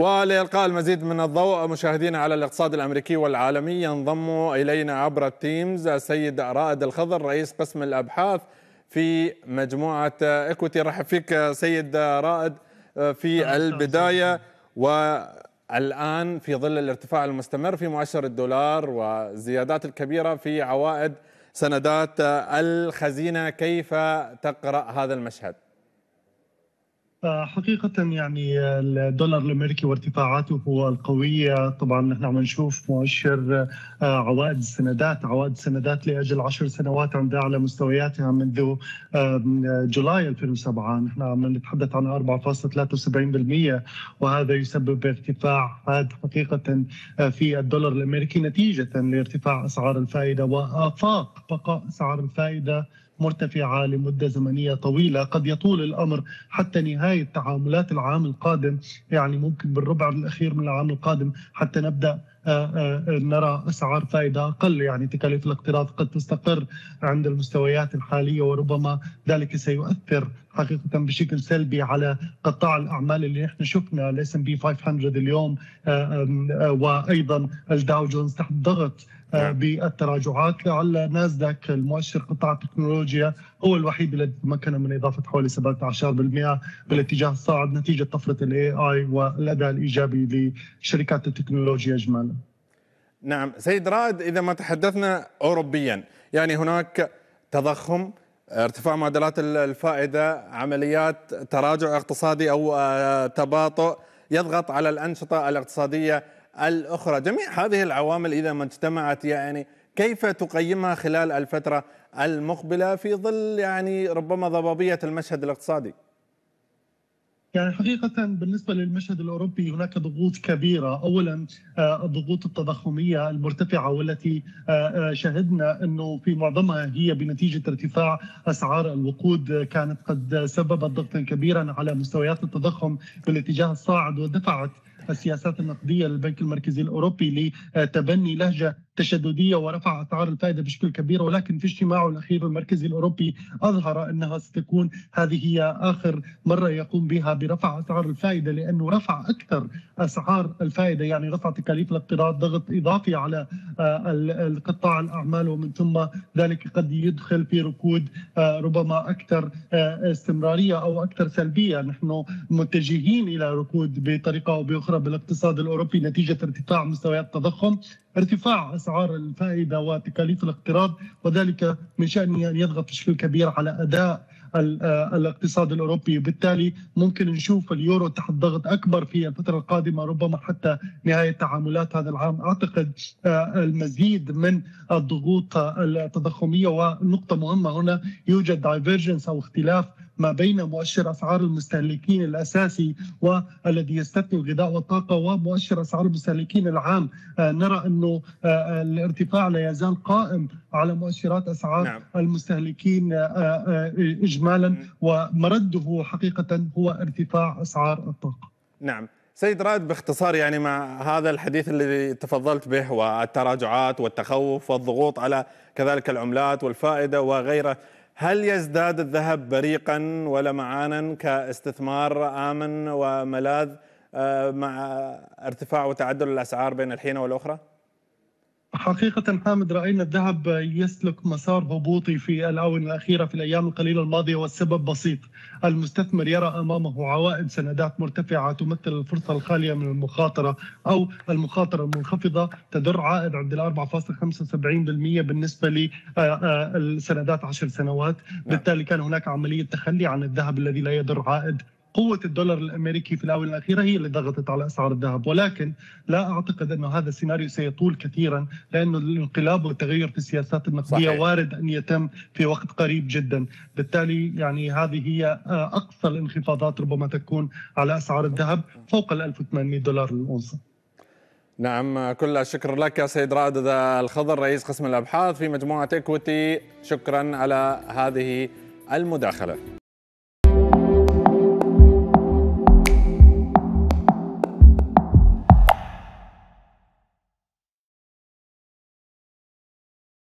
ولإلقاء المزيد من الضوء مشاهدينا على الاقتصاد الأمريكي والعالمي، ينضم إلينا عبر التيمز السيد رائد الخضر رئيس قسم الأبحاث في مجموعة إكويتي. رحب فيك سيد رائد. في البداية والآن في ظل الارتفاع المستمر في مؤشر الدولار والزيادات الكبيرة في عوائد سندات الخزينة، كيف تقرأ هذا المشهد؟ حقيقة يعني الدولار الأمريكي وارتفاعاته القوية، طبعا نحن عم نشوف مؤشر عوائد السندات لأجل 10 سنوات عند أعلى مستوياتها منذ جولاي 2007. نحن عم نتحدث عن 4.73%، وهذا يسبب ارتفاع حاد حقيقة في الدولار الأمريكي نتيجة لارتفاع أسعار الفائدة وآفاق بقاء أسعار الفائدة مرتفعة لمدة زمنية طويلة. قد يطول الأمر حتى نهاية تعاملات العام القادم، يعني ممكن بالربع الأخير من العام القادم حتى نبدأ نرى أسعار فائدة أقل. يعني تكاليف الاقتراض قد تستقر عند المستويات الحالية، وربما ذلك سيؤثر حقيقة بشكل سلبي على قطاع الأعمال اللي نحن شفنا ال S&P 500 اليوم، وأيضا الداو جونز تحت ضغط بالتراجعات. على ناسداك المؤشر قطاع التكنولوجيا هو الوحيد الذي تمكن من إضافة حوالي 17% بالاتجاه الصاعد نتيجة طفرة ال AI والأداء الإيجابي لشركات التكنولوجيا إجمالا. نعم سيد رائد، إذا ما تحدثنا أوروبيا، يعني هناك تضخم، ارتفاع معدلات الفائدة، عمليات تراجع اقتصادي أو تباطؤ يضغط على الأنشطة الاقتصادية الأخرى. جميع هذه العوامل إذا ما اجتمعت، يعني كيف تقيمها خلال الفترة المقبلة في ظل يعني ربما ضبابية المشهد الاقتصادي؟ يعني حقيقة بالنسبة للمشهد الأوروبي هناك ضغوط كبيرة. أولا الضغوط التضخمية المرتفعة، والتي شهدنا أنه في معظمها هي بنتيجة ارتفاع أسعار الوقود، كانت قد سببت ضغطا كبيرا على مستويات التضخم بالاتجاه الصاعد، ودفعت السياسات النقدية للبنك المركزي الأوروبي لتبني لهجة تشددية ورفع أسعار الفائدة بشكل كبير. ولكن في اجتماعه الأخير المركزي الأوروبي أظهر أنها ستكون هذه هي آخر مرة يقوم بها برفع أسعار الفائدة، لأنه رفع أكثر أسعار الفائدة يعني رفع تكاليف الاقتراض، ضغط إضافي على القطاع الأعمال، ومن ثم ذلك قد يدخل في ركود ربما أكثر استمرارية أو أكثر سلبية. نحن متجهين إلى ركود بطريقة أو بأخرى بالاقتصاد الأوروبي نتيجة ارتفاع مستويات التضخم، ارتفاع أسعار الفائدة وتكاليف الاقتراض، وذلك من شأنه أن يضغط بشكل كبير على أداء الاقتصاد الأوروبي. وبالتالي ممكن نشوف اليورو تحت ضغط أكبر في الفترة القادمة، ربما حتى نهاية تعاملات هذا العام. أعتقد المزيد من الضغوط التضخمية، ونقطة مهمة هنا، يوجد دايفيرجنس أو اختلاف ما بين مؤشر أسعار المستهلكين الأساسي والذي يستثني الغذاء والطاقة ومؤشر أسعار المستهلكين العام. نرى أنه الارتفاع لا يزال قائم على مؤشرات أسعار المستهلكين إجمالا، ومرده حقيقة هو ارتفاع أسعار الطاقة. نعم سيد رائد، باختصار يعني مع هذا الحديث الذي تفضلت به والتراجعات والتخوف والضغوط على كذلك العملات والفائدة وغيره، هل يزداد الذهب بريقا ولمعانا كاستثمار آمن وملاذ مع ارتفاع وتعدل الأسعار بين الحين والأخرى؟ حقيقة حامد، رأينا الذهب يسلك مسار هبوطي في الآونة الأخيرة في الأيام القليلة الماضية، والسبب بسيط. المستثمر يرى أمامه عوائد سندات مرتفعة تمثل الفرصة الخالية من المخاطرة، أو المخاطرة المنخفضة تدر عائد عند 4.75% بالنسبة للسندات 10 سنوات. بالتالي كان هناك عملية تخلي عن الذهب الذي لا يدر عائد. قوة الدولار الأمريكي في الآونة الأخيرة هي اللي ضغطت على أسعار الذهب، ولكن لا أعتقد أن هذا السيناريو سيطول كثيرا، لأن الانقلاب والتغير في السياسات النقدية وارد أن يتم في وقت قريب جدا. بالتالي يعني هذه هي أقصى الانخفاضات ربما تكون على أسعار الذهب فوق $1800 للأونصة. نعم، كل الشكر لك يا سيد رائد الخضر رئيس قسم الأبحاث في مجموعة إكويتي. شكرا على هذه المداخلة.